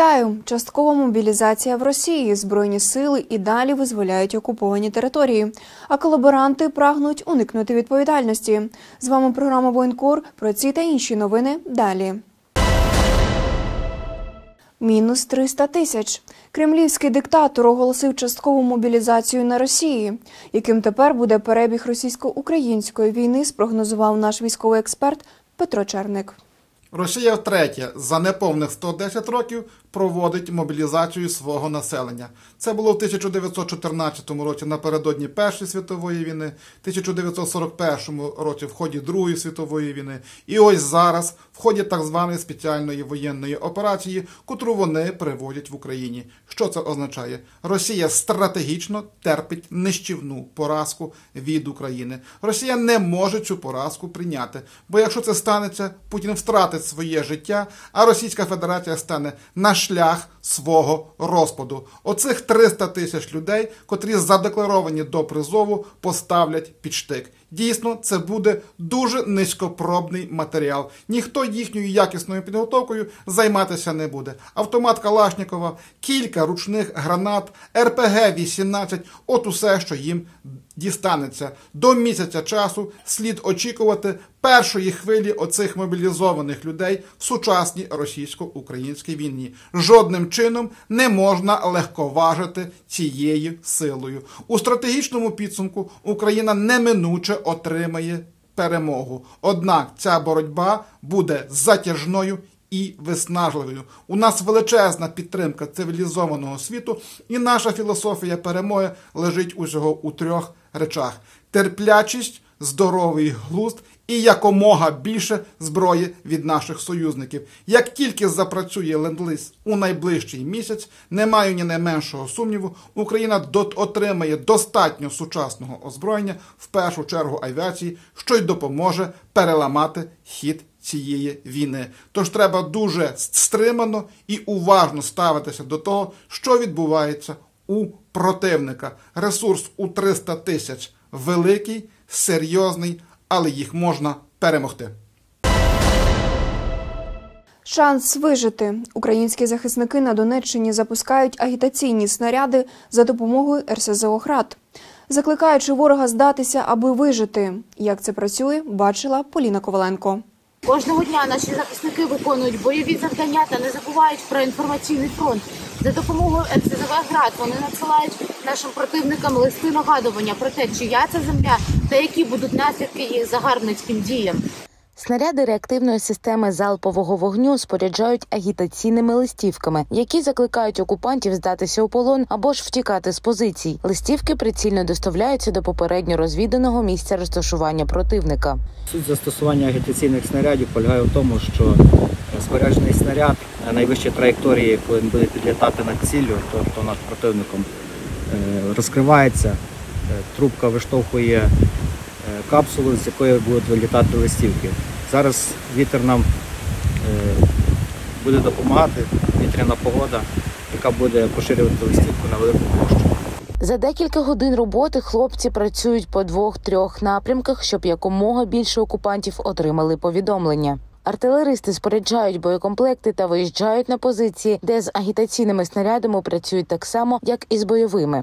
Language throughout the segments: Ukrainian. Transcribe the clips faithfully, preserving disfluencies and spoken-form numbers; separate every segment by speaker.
Speaker 1: Вітаю! Часткова мобілізація в Росії. Збройні сили і далі визволяють окуповані території. А колаборанти прагнуть уникнути відповідальності. З вами програма «Воєнкор». Про ці та інші новини далі. Мінус триста тисяч. Кремлівський диктатор оголосив часткову мобілізацію на Росії. Яким тепер буде перебіг російсько-української війни, спрогнозував наш військовий експерт Петро Черник.
Speaker 2: Росія втретє за неповних сто десять років проводить мобілізацію свого населення. Це було в тисяча дев'ятсот чотирнадцятому році напередодні Першої світової війни, тисяча дев'ятсот сорок першому році в ході Другої світової війни. І ось зараз в ході так званої спеціальної воєнної операції, котру вони приводять в Україні. Що це означає? Росія стратегічно терпить нищівну поразку від України. Росія не може цю поразку прийняти, бо якщо це станеться, Путін втратить своє життя, а Російська Федерація стане на шлях свого розпаду. Оцих триста тисяч людей, котрі задекларовані до призову, поставлять під штик. Дійсно, це буде дуже низькопробний матеріал. Ніхто їхньою якісною підготовкою займатися не буде. Автомат Калашнікова, кілька ручних гранат, ер пе ге вісімнадцять – от усе, що їм дістанеться. До місяця часу слід очікувати першої хвилі оцих мобілізованих людей в сучасній російсько-українській війні. Жодним чином не можна легковажити цією силою. У стратегічному підсумку Україна неминуче отримає перемогу. Однак ця боротьба буде затяжною і виснажливою. У нас величезна підтримка цивілізованого світу, і наша філософія перемоги лежить усього у трьох речах: терплячість, здоровий глузд і якомога більше зброї від наших союзників. Як тільки запрацює ленд-ліз у найближчий місяць, не маю ні найменшого сумніву, Україна отримає достатньо сучасного озброєння, в першу чергу авіації, що й допоможе переламати хід цієї війни. Тож треба дуже стримано і уважно ставитися до того, що відбувається у противника. Ресурс у триста тисяч великий, серйозний, але їх можна перемогти.
Speaker 1: Шанс вижити. Українські захисники на Донеччині запускають агітаційні снаряди за допомогою ер ес зе о «Град», закликаючи ворога здатися, аби вижити. Як це працює, бачила Поліна Коваленко.
Speaker 3: Кожного дня наші захисники виконують бойові завдання та не забувають про інформаційний фронт. За допомогою ер ес зе о «Град» вони надсилають нашим противникам листи нагадування про те, чия це земля та які будуть наслідки їх загарбницьким діям.
Speaker 4: Снаряди реактивної системи залпового вогню споряджають агітаційними листівками, які закликають окупантів здатися у полон або ж втікати з позицій. Листівки прицільно доставляються до попередньо розвіданого місця розташування противника.
Speaker 5: Суть застосування агітаційних снарядів полягає в тому, що споряджений снаряд на найвищій траєкторії, коли він буде підлітати над ціллю, тобто над противником, розкривається, трубка виштовхує капсулу, з якої будуть вилітати листівки. Зараз вітер нам е, буде допомагати, вітряна погода, яка буде поширювати листівку на велику площу.
Speaker 4: За декілька годин роботи хлопці працюють по двох-трьох напрямках, щоб якомога більше окупантів отримали повідомлення. Артилеристи споряджають боєкомплекти та виїжджають на позиції, де з агітаційними снарядами працюють так само, як і з бойовими.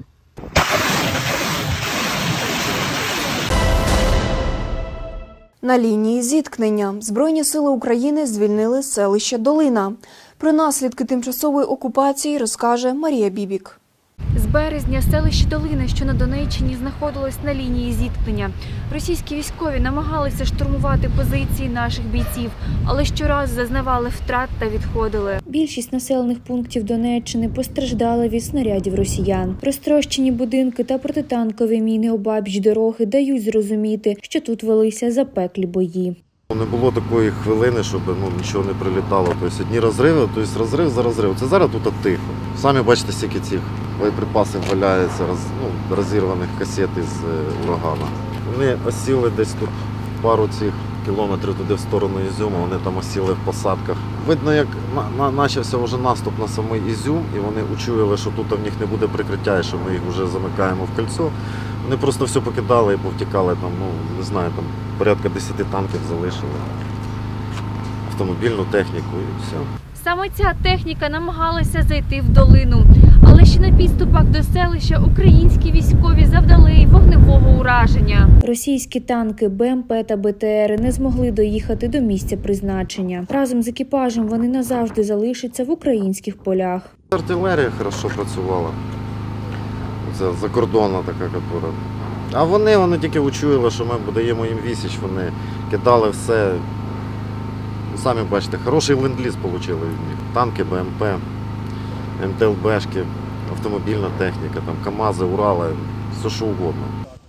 Speaker 1: На лінії зіткнення Збройні сили України звільнили селище Долина. Про наслідки тимчасової окупації розкаже Марія Бібік.
Speaker 6: З березня селище Долина, що на Донеччині, знаходилось на лінії зіткнення. Російські військові намагалися штурмувати позиції наших бійців, але щораз зазнавали втрат та відходили.
Speaker 7: Більшість населених пунктів Донеччини постраждали від снарядів росіян. Розтрощені будинки та протитанкові міни обабіч дороги дають зрозуміти, що тут велися запеклі бої.
Speaker 8: Не було такої хвилини, щоб ну, нічого не прилітало. Тобто одні розриви, тобто розрив за розрив. Це зараз тут тихо. Самі бачите, скільки цих боєприпасів валяється, роз, ну, розірваних касет із е, урагана. Вони осіли десь тут пару цих кілометрів туди в сторону Ізюму, вони там осіли в посадках. Видно, як на, на, почався вже наступ на самий Ізюм, і вони учуяли, що тут в них не буде прикриття, і що ми їх вже замикаємо в кільцо. Вони просто все покидали і повтікали, там, ну, не знаю, там порядка десяти танків залишили, автомобільну техніку і все.
Speaker 6: Саме ця техніка намагалася зайти в долину. Але ще на підступах до селища українські військові завдали й вогневого ураження.
Speaker 7: Російські танки, БМП та БТРи не змогли доїхати до місця призначення. Разом з екіпажем вони назавжди залишаться в українських полях.
Speaker 8: Артилерія хорошо працювала. Це закордонна така, яка. А вони, вони тільки учуяли, що ми даємо їм відсіч, вони кидали все. Самі бачите, хороший ленд-ліз отримали від них. Танки, БМП, ем те ел бешки, автомобільна техніка, там КАМАЗи, Урали, все що угодно.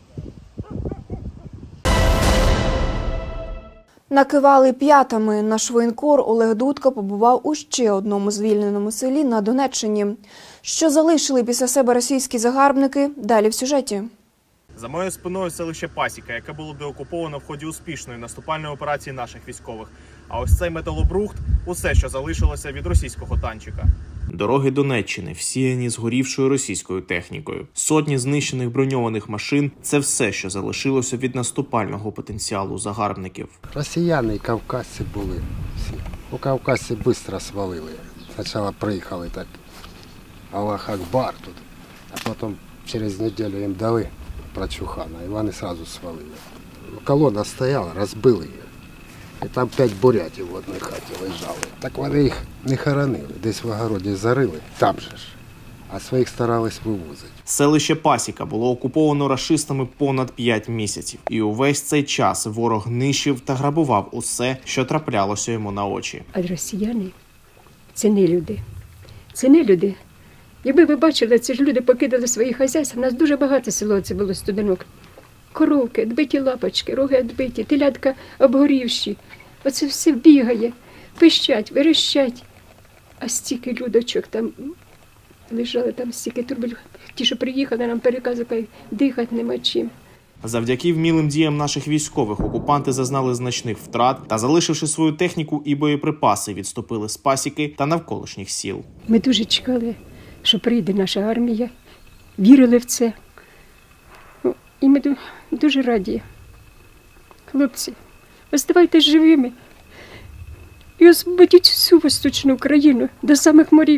Speaker 1: Накивали п'ятами. Наш воєнкор Олег Дудка побував у ще одному звільненому селі на Донеччині. Що залишили після себе російські загарбники – далі в сюжеті.
Speaker 9: За моєю спиною селище Пасіка, яке було деокуповано в ході успішної наступальної операції наших військових. А ось цей металобрухт – усе, що залишилося від російського танчика.
Speaker 10: Дороги Донеччини всіяні згорівшою російською технікою. Сотні знищених броньованих машин – це все, що залишилося від наступального потенціалу загарбників.
Speaker 11: Росіяни і кавказці були всі. У кавказці швидко свалили. Спочатку приїхали так, Аллах Акбар тут, а потім через неділю їм дали прочухана, і вони одразу свалили. Колона стояла, розбили її. І там п'ять бурятів в одній хаті лежали. Так вони їх не хоронили, десь в огороді зарили, там же ж. А своїх старались вивозити.
Speaker 10: Селище Пасіка було окуповано рашистами понад п'ять місяців. І увесь цей час ворог нищив та грабував усе, що траплялося йому на очі.
Speaker 12: А росіяни – це не люди. Це не люди. Якби ви бачили, ці ж люди покидали свої хазяйства. У нас дуже багато село це було студенок. Коровки, відбиті лапочки, роги відбиті, телятка обгорівші. Оце все бігає, пищать, верещать. А стільки людочок там лежали, там стільки турбуль. Ті, що приїхали, нам переказують, дихати нема чим.
Speaker 10: Завдяки вмілим діям наших військових окупанти зазнали значних втрат та, залишивши свою техніку і боєприпаси, відступили з Пасіки та навколишніх сіл.
Speaker 12: Ми дуже чекали, що прийде наша армія, вірили в це. І ми дуже раді. Хлопці, оставайтесь живими і освободіть всю Восточну Україну до самих морів.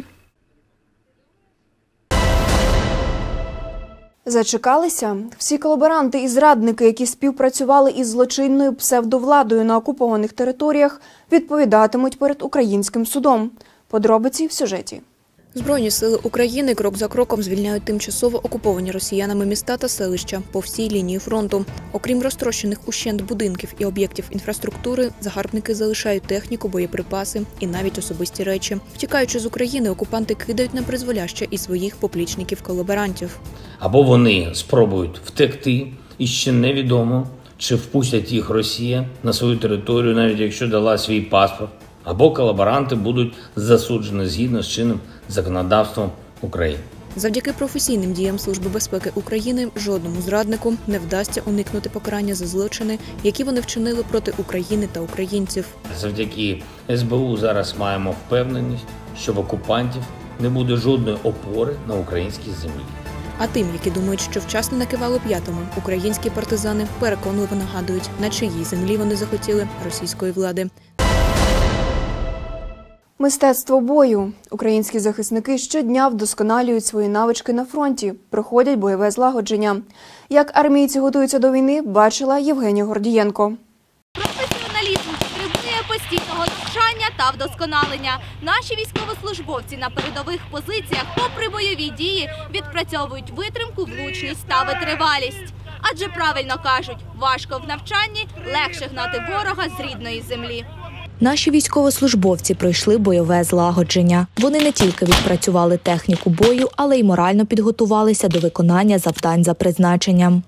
Speaker 1: Зачекалися? Всі колаборанти і зрадники, які співпрацювали із злочинною псевдовладою на окупованих територіях, відповідатимуть перед українським судом. Подробиці в сюжеті.
Speaker 13: Збройні сили України крок за кроком звільняють тимчасово окуповані росіянами міста та селища по всій лінії фронту. Окрім розтрощених ущент будинків і об'єктів інфраструктури, загарбники залишають техніку, боєприпаси і навіть особисті речі. Втікаючи з України, окупанти кидають на призволяще і своїх поплічників-колаборантів.
Speaker 14: Або вони спробують втекти, і ще невідомо, чи впустять їх Росія на свою територію, навіть якщо дала свій паспорт. Або колаборанти будуть засуджені згідно з чинним законодавством України.
Speaker 13: Завдяки професійним діям Служби безпеки України жодному зраднику не вдасться уникнути покарання за злочини, які вони вчинили проти України та українців.
Speaker 14: Завдяки ес бе у зараз маємо впевненість, що в окупантів не буде жодної опори на українській землі.
Speaker 13: А тим, які думають, що вчасно накивали п'ятами, українські партизани переконливо нагадують, на чиїй землі вони захотіли російської влади.
Speaker 1: Мистецтво бою. Українські захисники щодня вдосконалюють свої навички на фронті, проходять бойове злагодження. Як армійці готуються до війни, бачила Євгенія Гордієнко.
Speaker 15: Професіоналізм потребує постійного навчання та вдосконалення. Наші військовослужбовці на передових позиціях, попри бойові дії, відпрацьовують витримку, влучність та витривалість. Адже правильно кажуть, важко в навчанні, легше гнати ворога з рідної землі.
Speaker 16: Наші військовослужбовці пройшли бойове злагодження. Вони не тільки відпрацювали техніку бою, але й морально підготувалися до виконання завдань за призначенням.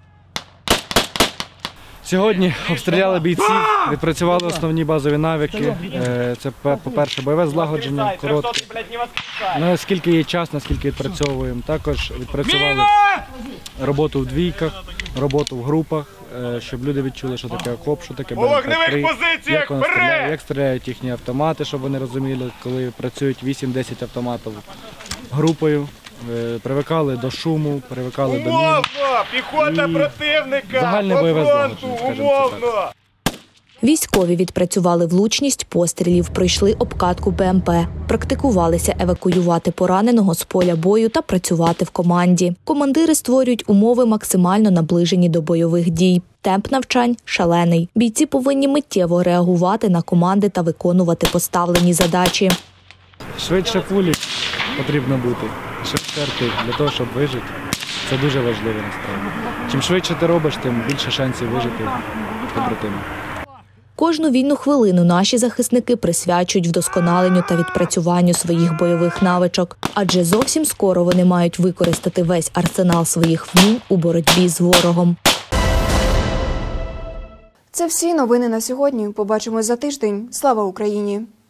Speaker 17: Сьогодні обстріляли бійців, відпрацювали основні базові навики. Це, по-перше, бойове злагодження, коротке. Наскільки є час, наскільки відпрацьовуємо. Також відпрацювали роботу в двійках, роботу в групах, щоб люди відчули, що таке окоп, що таке БМП три, як вони стріляють, як стріляють їхні автомати, щоб вони розуміли, коли працюють вісім-десять автоматів групою. Привикали до шуму, привикали до мін.
Speaker 9: Піхота противника!
Speaker 17: Загальне бойове злагодження, скажімо це так.
Speaker 16: Військові відпрацювали влучність пострілів, пройшли обкатку БМП, практикувалися евакуювати пораненого з поля бою та працювати в команді. Командири створюють умови максимально наближені до бойових дій. Темп навчань шалений. Бійці повинні миттєво реагувати на команди та виконувати поставлені задачі.
Speaker 17: Швидше фулі потрібно бути, швидше арти для того, щоб вижити. Це дуже важливо насправді. Чим швидше ти робиш, тим більше шансів вижити побратиму.
Speaker 16: Кожну вільну хвилину наші захисники присвячують вдосконаленню та відпрацюванню своїх бойових навичок. Адже зовсім скоро вони мають використати весь арсенал своїх вмінь у боротьбі з ворогом.
Speaker 1: Це всі новини на сьогодні. Побачимось за тиждень. Слава Україні!